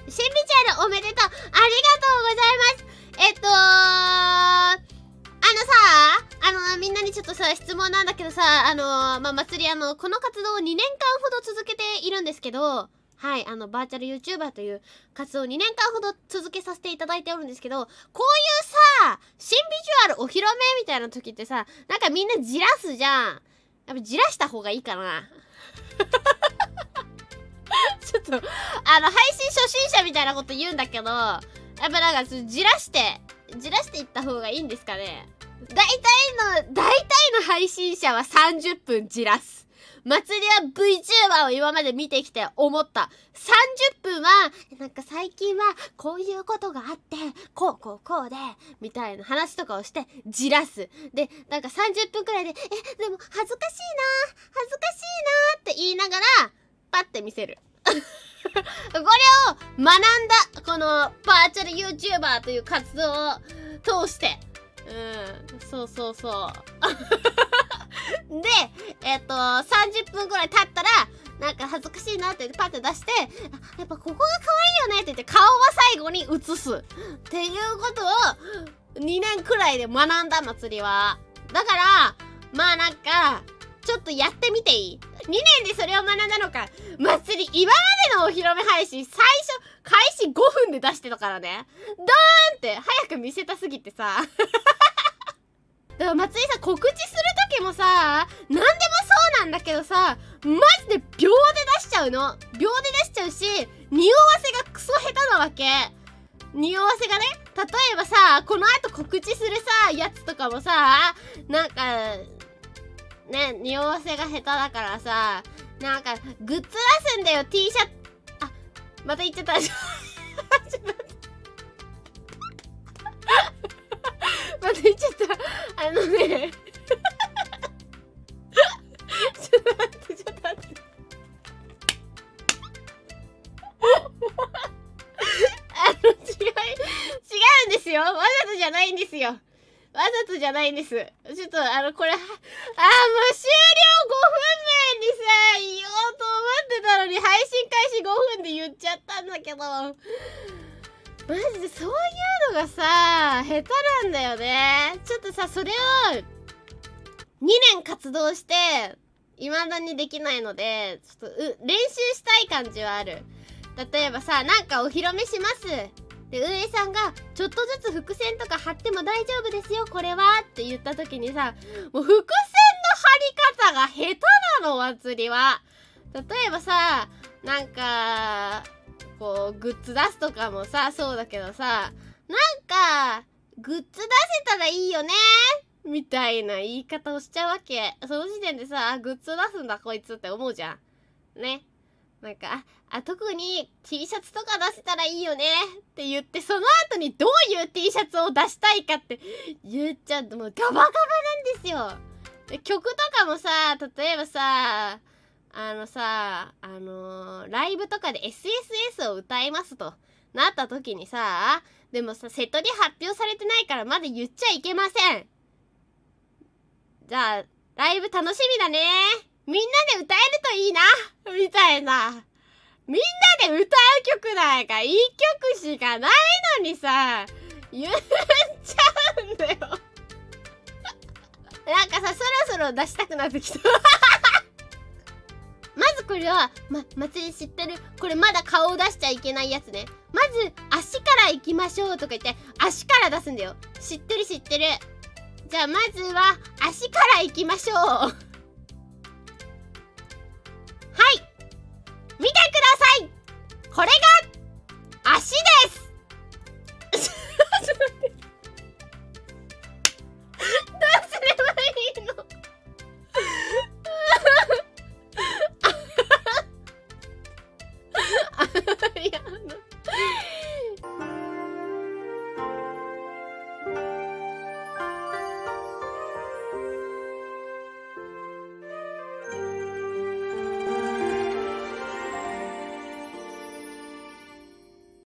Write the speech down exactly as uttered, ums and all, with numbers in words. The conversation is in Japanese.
シンビジュアルおめでとう。ありがとうございます。えっとー、あのさ、あのみんなにちょっとさ、質問なんだけどさ、あのー、まあ、祭りあの、この活動をにねんかんほど続けているんですけど、はい、あの、バーチャル YouTuber という活動をにねんかんほど続けさせていただいておるんですけど、こういうさ、新ビジュアルお披露目みたいな時ってさ、なんかみんなじらすじゃん。やっぱじらした方がいいかな。ちょっと、あの、配信初心者みたいなこと言うんだけど、やっぱなんか、じらして、じらしていった方がいいんですかね。大体の、大体の配信者はさんじゅっぷんじらす。祭りは VTuber を今まで見てきて思った。さんじゅっぷんは、なんか最近はこういうことがあって、こうこうこうで、みたいな話とかをしてじらす。で、なんかさんじゅっぷんくらいで、え、でも恥ずかしいな、恥ずかしいなって言いながら、パッて見せる。これを学んだ、このバーチャル YouTuber という活動を通して、うん、そうそうそう。で、えっと、さんじゅっぷんくらい経ったら、なんか恥ずかしいなって言ってパッて出して、やっぱここが可愛いよねって言って顔は最後に映す。っていうことをにねんくらいで学んだ祭りは。だから、まあなんか、ちょっとやってみていい？ に 年でそれを学んだのか。祭り、今までのお披露目配信、最初、開始ごふんで出してたからね。ドーンって早く見せたすぎてさ。だから祭りさ、告知する時もさ、なんでもそうなんだけどさ、マジで秒で出しちゃうの。秒で出しちゃうし、匂わせがクソ下手なわけ。匂わせがね、例えばさ、この後告知するさ、やつとかもさ、なんか、ね、匂わせが下手だからさ、なんか、グッズ出すんだよ、T シャツ。あ、また言っちゃった。ちょっと待って。また言っちゃった。あのね。ちょっと待って、ちょっと待って。あの、違い、違うんですよ。わざとじゃないんですよ。わざとじゃないんです。ちょっと、あの、これ、あー、もう終了ごふんめにさ、言おうと思ってたのに、配信開始ごふんで言っちゃったんだけど、マジでそういうのがさ、下手なんだよね。ちょっとさ、それを、にねん活動して、未だにできないので、ちょっと、う、練習したい感じはある。例えばさ、なんかお披露目します。で、運営さんが、ちょっとずつ伏線とか貼っても大丈夫ですよ、これはって言った時にさ、もう伏線の貼り方が下手なの、祭りは。例えばさ、なんか、こう、グッズ出すとかもさ、そうだけどさ、なんか、グッズ出せたらいいよねみたいな言い方をしちゃうわけ。その時点でさ、グッズ出すんだこいつって思うじゃん。ね。なんか、あ、あ、特に T シャツとか出せたらいいよねって言って、その後にどういう T シャツを出したいかって言っちゃうともうガバガバなんですよ。で、曲とかもさ、例えばさ、あのさ、あのー、ライブとかで エスエスエス を歌いますとなった時にさ、でもさ、セットで発表されてないからまだ言っちゃいけません。じゃあ、ライブ楽しみだね。みんなで歌えるといいなみたいな。みんなで歌う曲なんかいっきょくしかないのにさ、言っちゃうんだよ。なんかさ、そろそろ出したくなってきた。まずこれは、ま、祭り知ってる？これまだ顔を出しちゃいけないやつね。まず、足から行きましょうとか言って、足から出すんだよ。知ってる知ってる。じゃあまずは、足から行きましょう。